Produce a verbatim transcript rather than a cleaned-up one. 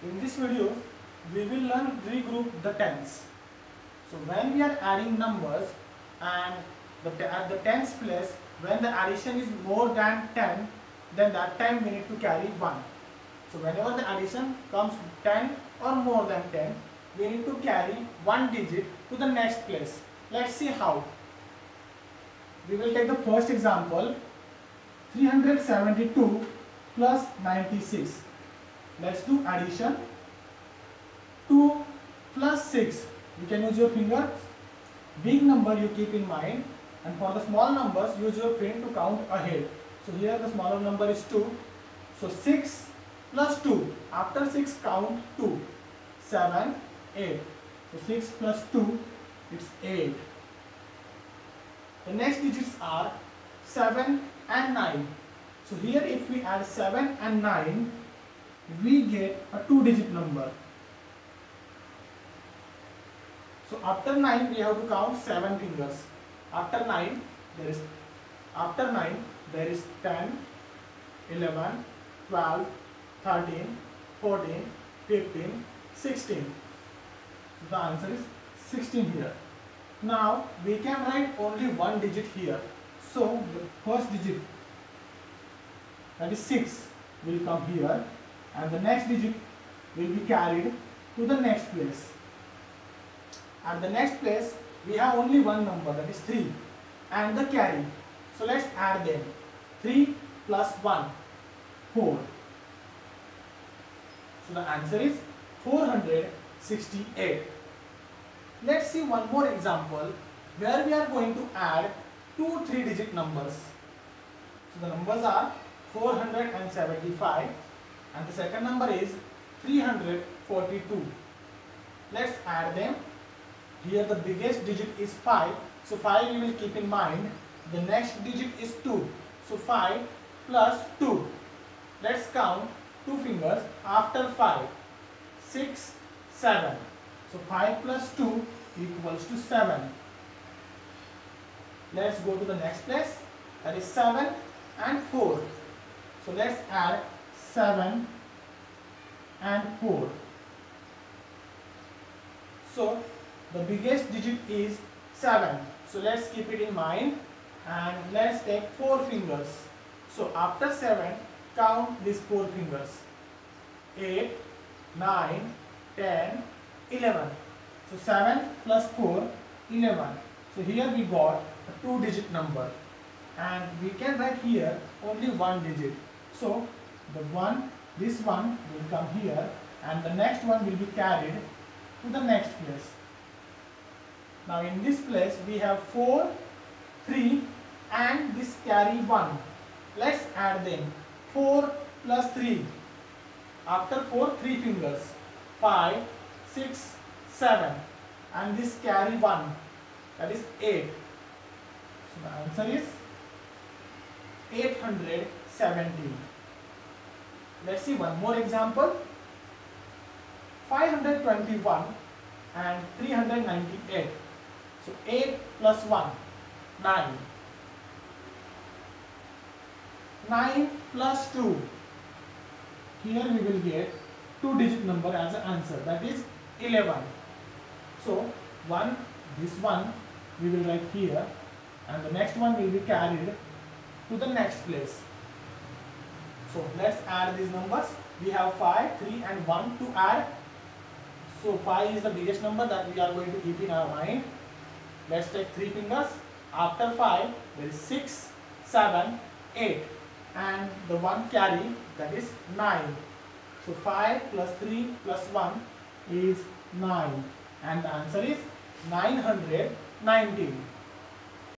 In this video, we will learn regroup the tens. So when we are adding numbers and the, at the tens place, when the addition is more than ten, then that time we need to carry one. So whenever the addition comes ten or more than ten, we need to carry one digit to the next place. Let's see how. We will take the first example, three hundred seventy-two plus ninety-six. Let's do addition. two plus six. You can use your finger. Big number you keep in mind, and for the small numbers use your finger to count ahead. So here the smaller number is two. So six plus two. After six count two. seven, eight. So six plus two, it's eight. The next digits are seven and nine. So here if we add seven and nine, we get a two digit number. So after nine we have to count seven fingers. After nine there is after nine there is ten, eleven, twelve, thirteen, fourteen, fifteen, sixteen. The answer is sixteen here. Now we can write only one digit here. So the first digit, that is six, will come here, and the next digit will be carried to the next place. At the next place we have only one number, that is three, and the carry. So let's add them. three plus one, four. So the answer is four hundred sixty-eight. Let's see one more example where we are going to add two three digit numbers. So the numbers are four hundred seventy-five and the second number is three hundred forty-two. Let's add them. Here the biggest digit is five, so five we will keep in mind. The next digit is two, so five plus two. Let's count two fingers after five. six, seven. So five plus two equals to seven. Let's go to the next place, that is seven and four. So let's add seven and four. So the biggest digit is seven. So let's keep it in mind and let's take four fingers. So after seven, count these four fingers. eight, nine, ten, eleven. So seven plus four, eleven. So here we got a two digit number, and we can write here only one digit. So the one, this one will come here, and the next one will be carried to the next place. Now in this place we have four, three and this carry one. Let's add them. four plus three. After four, three fingers. five, six, seven. And this carry one. That is eight. So the answer is eight hundred seventeen. Let's see one more example. five hundred twenty-one and three hundred ninety-eight. So eight plus one, nine. nine plus two. Here we will get two digit number as an answer, that is eleven. So one, this one we will write here, and the next one will be carried to the next place. So let's add these numbers. We have five, three and one to add. So five is the biggest number that we are going to keep in our mind. Let's take three fingers. After five, there is six, seven, eight, and the one carry, that is nine. So five plus three plus one is nine, and the answer is nine hundred nineteen.